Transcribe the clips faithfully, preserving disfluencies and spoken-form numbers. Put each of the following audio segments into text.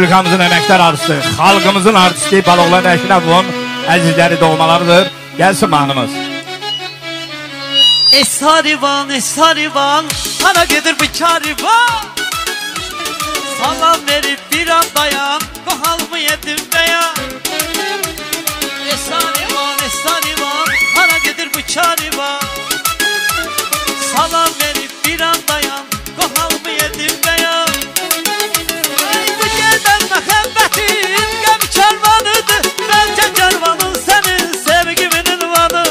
Respublikamızın əməkdar artisti, xalqımızın artisti Baloğlan Əşrəfovun əzizləri doğmalarıdır. Gəlsin mahnımız. Esarivan, esarivan, hara gedir bu karivan? Salam verip bir an dayan, kohal mı yedim beyan? Esarivan, esarivan, hara gedir bu karivan? Salam verip bir an dayan, kohal mı yedim beyan? Ey bu gelen məhəbbətim, gəmi karvanıdır, bence karvanın senin sevgimin ünvanı.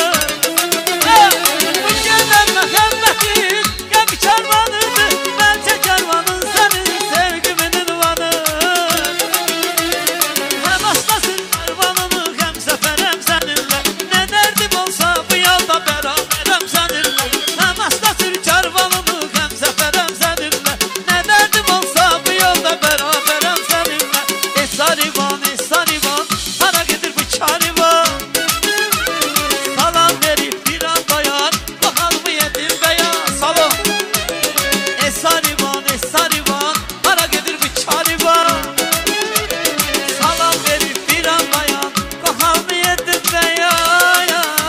Bu gelen məhəbbətim, gəmi karvanıdır, bence karvanın senin sevgimin ünvanı. Hem aslasın karvanını, hem seferem seninle, ne derdim olsa bu yolda beraberem seninle. Hem aslasın karvanını, hem seferem seninle, ne derdim olsa bu yolda beraberem seninle. Esarivan, esarivan, hara gedir bu karivan? Salam verip bir an dayan, kohal mı yedim beyan? Salam. Esarivan, esarivan, hara gedir bu karivan? Salam verip bir an dayan, kohal mı yedim beyan?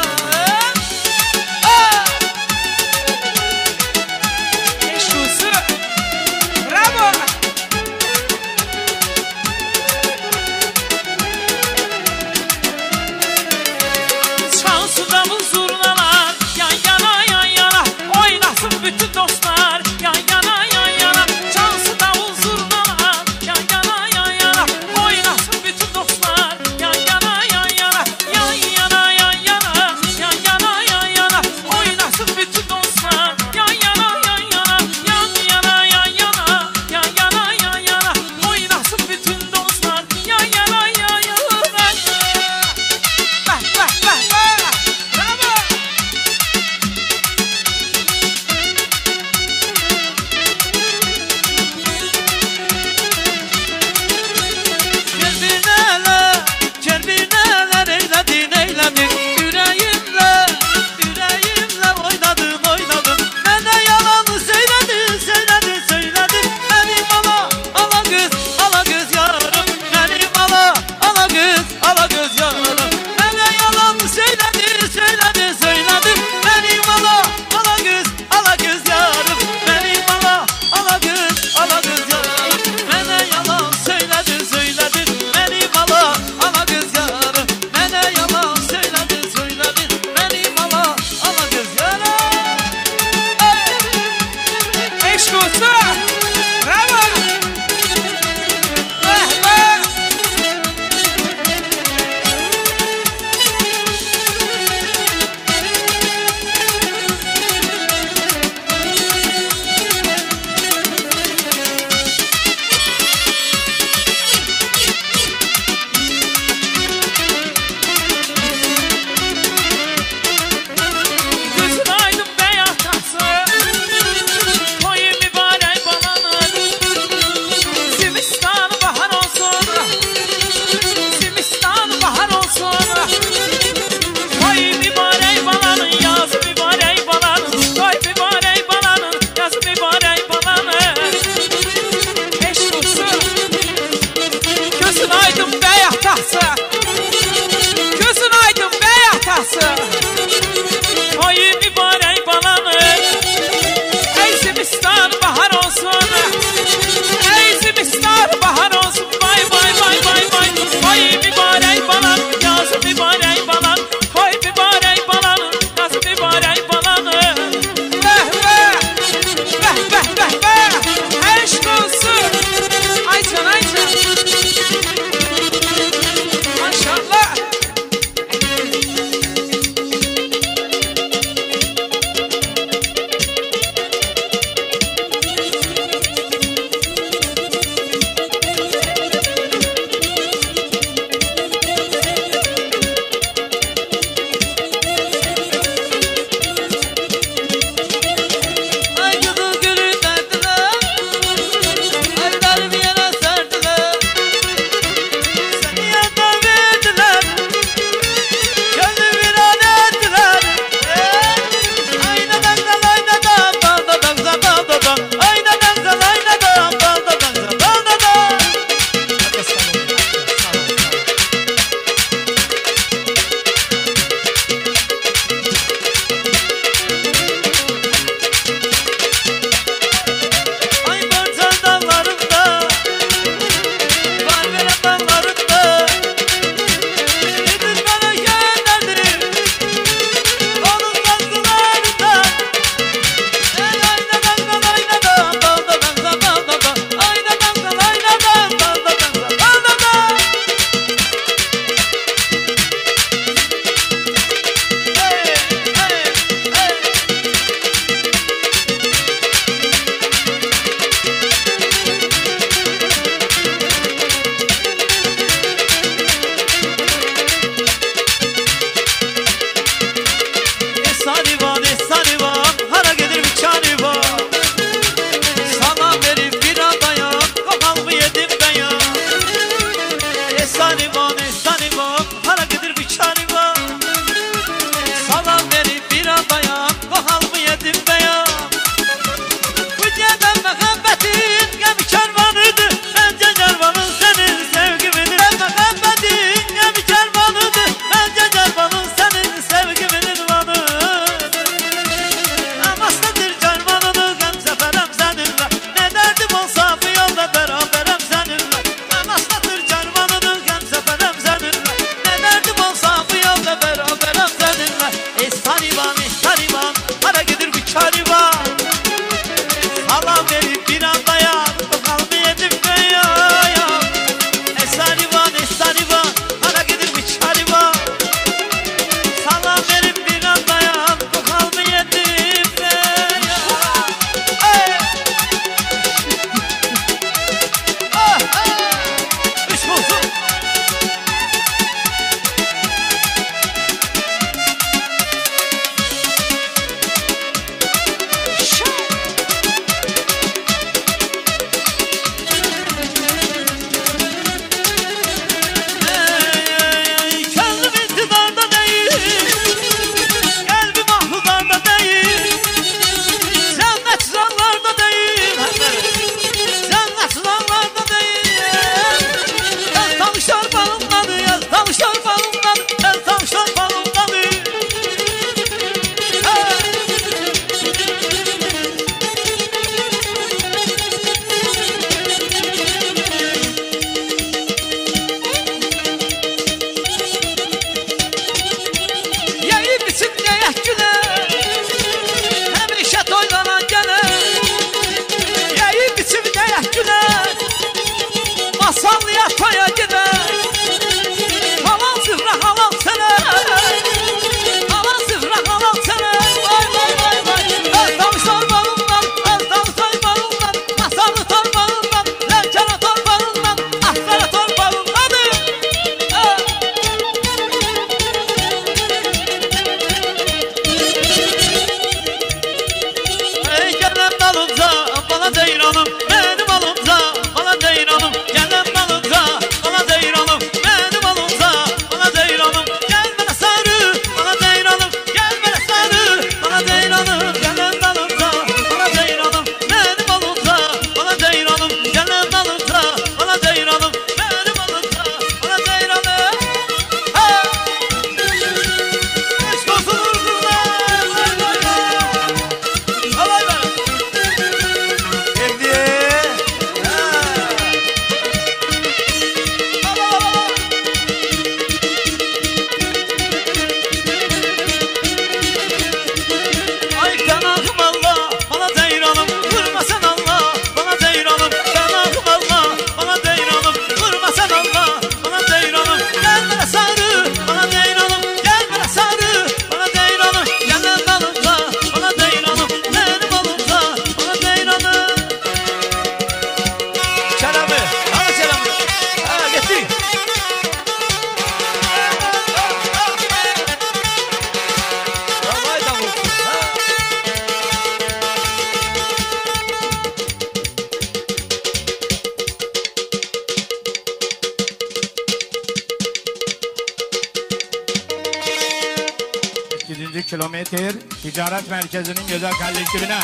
Eşkusu. Bravo. Çalsın davul zurnalar, yan yana yan yana, oynasın bütün dostlar, yan yana yan yana. Çalsın davul zurnalar, yan yana yan yana, oynasın bütün dostlar, yan yana yan yana, yan yana yan yana, yan yana yan yana, oynasın bütün dostlar, yan yana yan yana, yan yana yan yana, yan yana yan yana, oynasın bütün dostlar, yan yana yan yana. Bah bah bah bah. Bravo. Gel bir neler, gel bir neler eyledin eyledin. Yüreğimle, yüreğimle oynadın oynadın. Bana yalanı söyledin söyledin söyledin. Benim ala, ala göz, ala göz yarım. Benim ala, ala göz, ala göz yarım. Bana yalanı söyledin söyledin söyledin. Benim ala, ala göz, ala göz yarım. Benim ala, ala göz, ala göz yarım. Bana yalan söyledin söyledin. Benim ala, ala göz yarım. Bana yalan söyledin söyledin. Benim ala, ala göz yarım. Eşkusu. Bravo. Bah bah. Gözün aydın beyaz tahsı, toyu mübarek balanın. Simistanı bahar olsun, Simistanı bahar olsun. Toyu mübarek balanın, yaz mübarek balanın. Toy mübarek balanın, yaz mübarek balanın. Eşkusu. Gözün aydın beyaz tahsı, gözün aydın beyaz tahsı. Toyu mübarek balanın. Ey Zimistan bahar olsun, ey Zimistan bahar olsun. Vay vay vay vay vay. Toyu mübarek balan, yaz mübarek balan. Toy mübarek balanın, yaz mübarek balanın. Beh beh, beh beh beh beh. Aşk olsun. Aycan aycan. Maşallah. vay gider. Halal sıfra halal sana. Halal sıfra halal sana. Vay vay vay vay. Özdan sormalından, özdan saymalından, masalı torbalından, lenkana torbalından, aslara torbalından. Hadi. Ey gelen dalımca bana ceyranım, benim alımca bana ceyranım. Gelen dalımca bana ceyranım, benim alımca bana ceyranım. Gel bana sarı, bana ceyranım, gel bana sarı, bana ceyranım. Gelen dalımca bana ceyranım, benim alımca bana ceyranım. Gelen dalımca bana ceyranım, benim alımca bana ceyranım. Ha! Aşk olsun urdular, vay vay vay. Alay be. Şimdi. Ha. Ala, ala, ala. Ay canahım Allah, bana ceyranım, vurma sen Allah, bana ceyranım. Canahım Allah, bana ceyranım, vurma sen Allah, bana ceyranım. Gel bana sarı, bana ceyranım, gel bana sarı, bana ceyranım. Gelen dalımda, bana ceyranım, benim alımda, bana ceyranım. Çelebi, hadi Çelebi. Ha, gitti. Vay davul. Ha. sekizinci kilometre ticaret merkezinin güzel kardeşliğine.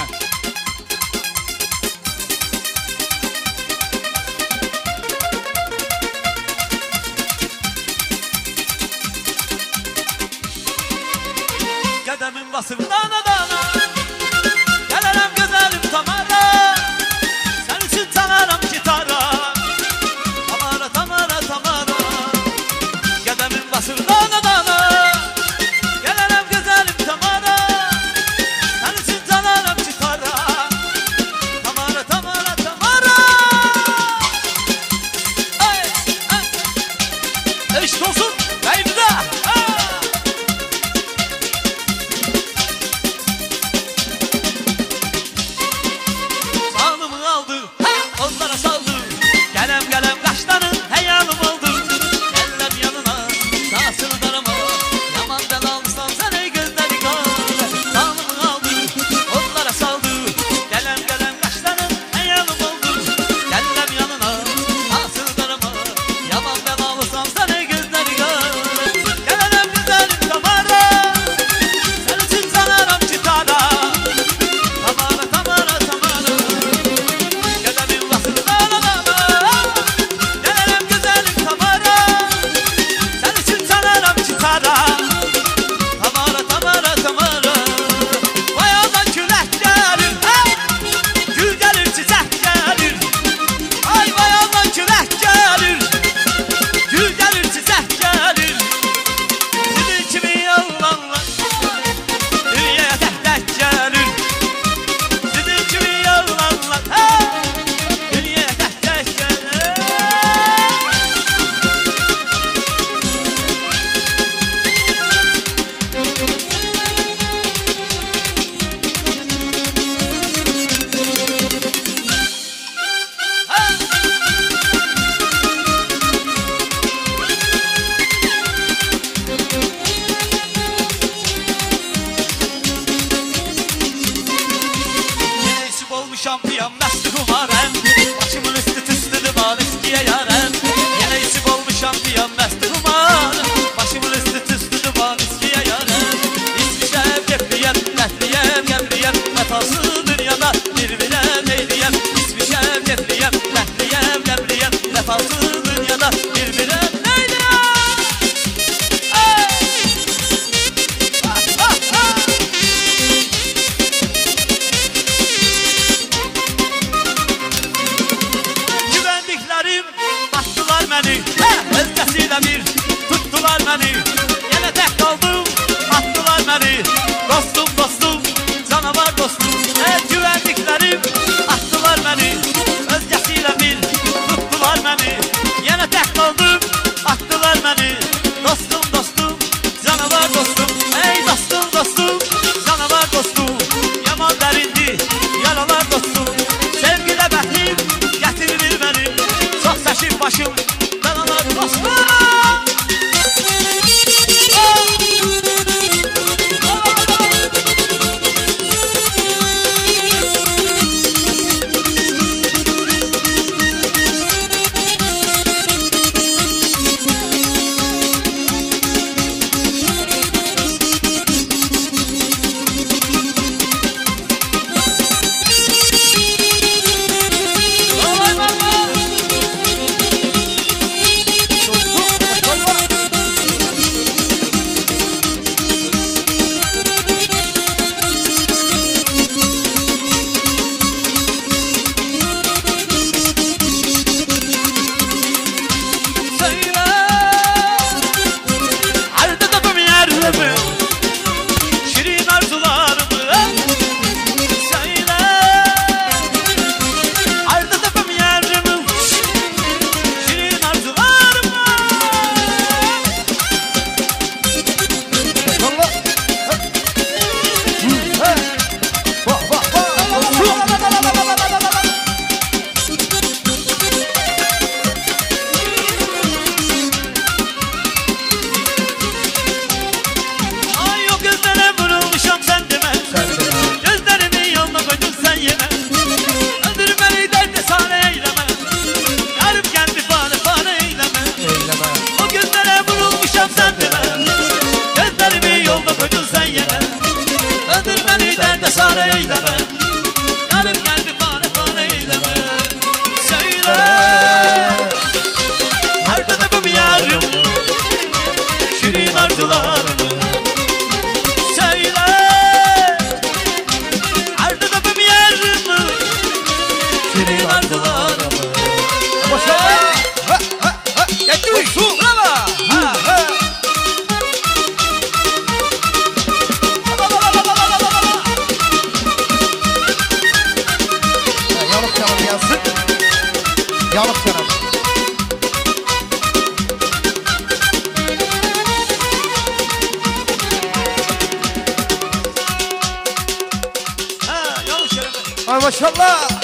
Kademin basıp dana dana. Gelelim güzelim Tamara. Sen için çalarım gitara. Tamara Tamara Tamara. Kademin basıp dana dana. Gelelim güzelim Tamara. Sen için çalarım gitara. Tamara Tamara Tamara. Ay ay. Eşit olsun. Kayıpta. Sağlımı aldı, onlara saldı. Gelem gelem kaşların heyalım oldu. Gellem yanına, sağsını darama. Yaman belalısam sen ey gözleri kal. Sağlımı aldı, onlara saldı. Gelem gelem kaşların heyalım oldu. Gellem yanına, sağsını darama. Yaman belalısam sen ey gözleri kal. Gelelim güzelim Tamara. Sen için sanarım gitara. Tamara Tamara Tamara. Kademin basılı dana dana. Gelelim güzelim Tamara. Sen için sanarım gitara. Tamara Tamara Tamara. Vay Allah külək gəlir, ha! Gül gəlir, çiçək gəlir. Ay vay Allah külək gəlir. Gül gəlir, çiçək gəlir. Sizin kimi yollarlar dünyaya tək-tək gəlir. Sizin kimi yollarlar, ha! Dünyaya tək-tək gəlir. Yine isip olmuşam diyem məsti kumarəm. Başımın üstü tüstüdü bal eskiye yarəm. Yine isip olmuşam diyem məsti kumarəm. Başımın üstü tüstüdü bal eskiye yarəm. İçmişəm, gepliyem, dətliyem, gemliyem. Vəfasız dünyada bir biləm eyliyem. İçmişəm, gepliyem, dətliyem, gemliyem. Vəfasız dünyada bir biləm eyliyem. Hey! Ha, ha, ha! Güvendiklerim baktılar beni, özgəsiyle bir tuttular beni. Yine tek kaldım, attılar beni. Dostum dostum, canavar dostum. Evet güvendiklerim attılar beni, özgəsiyle bir tuttular beni. Yine tək qaldım, atdılar məni. Dostum, dostum, canavar dostum. Ey dostum, dostum, canavar dostum. Yaman dərindi, yaralar dostum. Sevgilə bəxtim, gətirir mənim. Çox çəşib başım, canavar dostum. Yanık canım. Ha, yanlış yere. Ay maşallah.